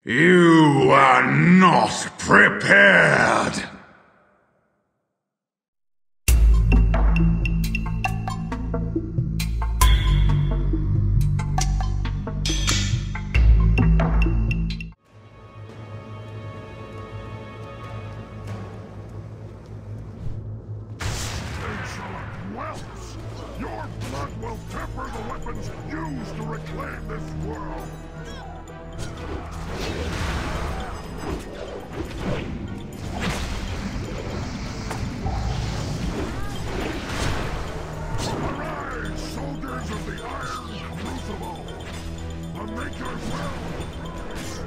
You are not prepared! Insolent whelps! Your blood will temper the weapons used to reclaim this world! Arise, soldiers of the Iron Crucible! The Maker's will!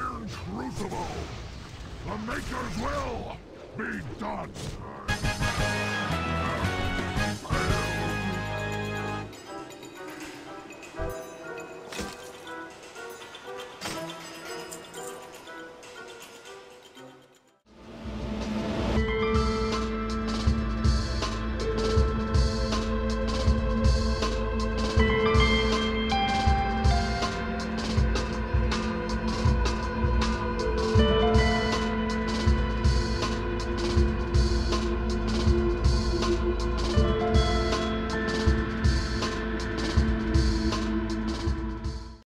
The Maker's will be done!